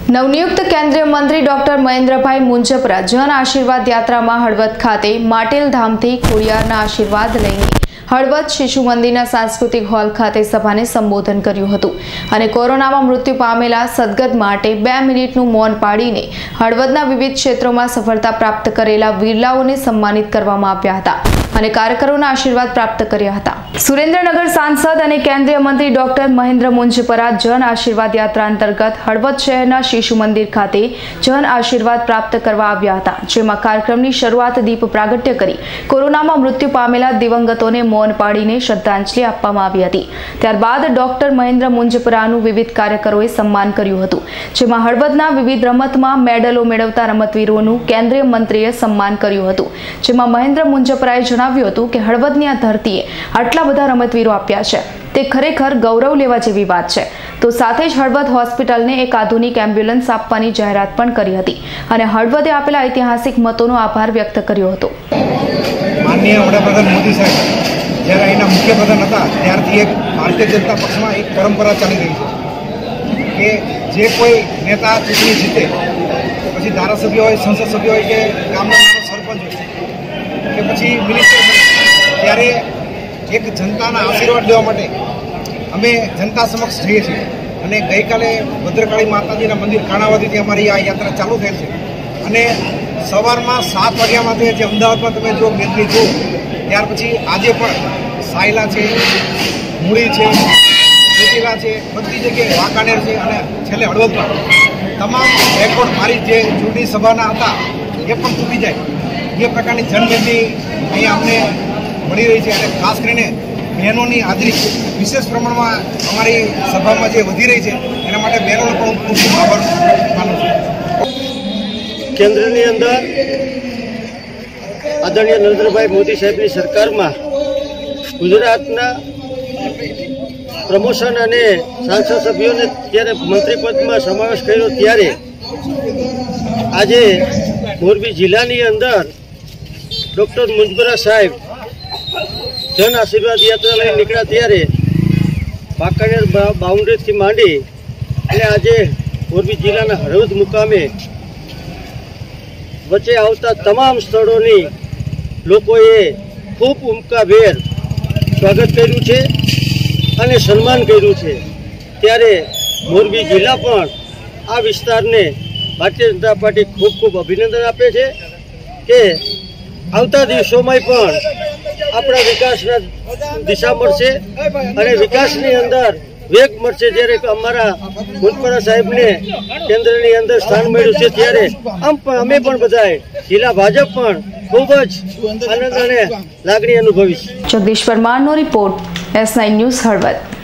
નવનિયુક્ત કેન્દ્રીય મંત્રી ડોક્ટર મહેન્દ્રભાઈ મુંજપરા જન આશીર્વાદ યાત્રામાં હળવદ ખાતે માટેલ ધામથી ખોડિયારના આશીર્વાદ લઈને હળવદ શિશુ મંદિરના સાંસ્કૃતિક હોલ ખાતે સભાને સંબોધન કર્યું હતું અને કોરોનામાં મૃત્યુ પામેલા સદગત માટે 2 મિનિટનું મૌન પાડીને હળવદના વિવિધ ક્ષેત્રોમાં સફળતા પ્રાપ્ત કરેલા વીરલાઓને સન્માનિત કરવામાં આવ્યા હતા અને કાર્યકરોના આશીર્વાદ પ્રાપ્ત કર્યા હતા। સુરેન્દ્રનગર સાંસદ અને કેન્દ્રીય મંત્રી ડોક્ટર મહેન્દ્ર મુંજપરા જન આશીર્વાદ યાત્રા અંતર્ગત હળવદ શહેરના શિશુ મંદિર ખાતે જન આશીર્વાદ પ્રાપ્ત કરવા આવ્યા હતા, જેમાં કાર્યક્રમની શરૂઆત દીપ પ્રાગટ્ય કરી કોરોનામાં મૃત્યુ પામેલા દિવંગતોને મૌન પાડીને શ્રદ્ધાંજલિ આપવામાં આવી હતી। ત્યારબાદ ડોક્ટર મહેન્દ્ર મુંજપરાનું વિવિધ કાર્યકરોએ સન્માન કર્યું હતું, જેમાં હળવદના વિવિધ રમતમાં મેડલો મેળવતા રમતવીરોનું કેન્દ્રીય મંત્રીએ સન્માન કર્યું હતું, જેમાં મહેન્દ્ર મુંજપરાએ જણાવ્યું હતું કે હળવદની આ ધરતીએ આટલા બધા રમતવીરો આપ્યા છે તે ખરેખર ગૌરવ લેવા જેવી વાત છે। તો સાથે જ હળવદ હોસ્પિટલને એક આધુનિક એમ્બ્યુલન્સ આપવાની જાહેરાત પણ કરી હતી અને હળવદે આપેલા ઐતિહાસિક મતોનો આભાર વ્યક્ત કર્યો હતો। માનનીય વડાપ્રધાન મોદી સાહેબ જ્યારે અહીંના મુખ્યપ્રધાન હતા ત્યારથી એક ભારતીય જનતા પક્ષમાં એક પરંપરા ચાલી રહી છે કે જે કોઈ નેતા ચૂંટણી જીતે પછી ધારાસભ્ય હોય, સંસદ સભ્ય હોય કે ગામના નાનો સરપંચ હોય કે પછી મિનિસ્ટર હોય ત્યારે એક જનતાના આશીર્વાદ લેવા માટે અમે જનતા સમક્ષ જઈએ છીએ અને ગઈકાલે ભદ્રકાળી માતાજીના મંદિર કાણાવતીથી અમારી આ યાત્રા ચાલુ થયેલ છે અને સવારમાં 7 વાગ્યામાંથી જે અમદાવાદમાં તમે જો મેદની જો ત્યાર પછી આજે પણ સાયલા છે, મૂળી છે, ચોટીલા છે, બધી જગ્યાએ વાંકાનેર છે અને છેલ્લે હળવદમાં તમામ રેકોર્ડ મારી જે ચૂંટણી સભાના હતા એ પણ તૂટી જાય એ પ્રકારની જનમેદની અહીંયા અમને મળી રહી છે અને ખાસ કરીને બહેનોની હાજરી વિશેષ પ્રમાણમાં અમારી સભામાં જે વધી રહી છે એના માટે બહેનોનો પણ ખૂબ ખૂબ આભાર માનું છું। કેન્દ્રની અંદર આદરણીય નરેન્દ્રભાઈ મોદી સાહેબની સરકારમાં ગુજરાતના પ્રમોશન અને સાંસદ સભ્યોને ત્યારે મંત્રીપદમાં સમાવેશ કર્યો ત્યારે આજે મોરબી જિલ્લાની અંદર ડૉક્ટર મુંજપરા સાહેબ જન આશીર્વાદ યાત્રા લઈને નીકળ્યા ત્યારે વાંકાનેર બાઉન્ડ્રીથી માંડી અને આજે મોરબી જિલ્લાના હળવદ મુકામે વચ્ચે આવતા તમામ સ્થળોની લોકોએ ખૂબ ઉમકાભેર સ્વાગત કર્યું છે અને સન્માન કર્યું છે। ત્યારે મોરબી જિલ્લા પણ આ વિસ્તારને ભારતીય જનતા પાર્ટી ખૂબ ખૂબ અભિનંદન આપે છે કે આવતા દિવસોમાં પણ આપણા વિકાસના દિશા મળશે અને વિકાસની અંદર વેગ મળશે। જ્યારે અમારા મુંજપરા સાહેબને કેન્દ્રની અંદર સ્થાન મળ્યું છે ત્યારે અમે પણ બધાએ જિલ્લા ભાજપ પણ ખૂબ જ આનંદ અને લાગણી અનુભવી છે। જગદીશ પરમારનો રિપોર્ટ, S9 ન્યૂઝ હળવદ।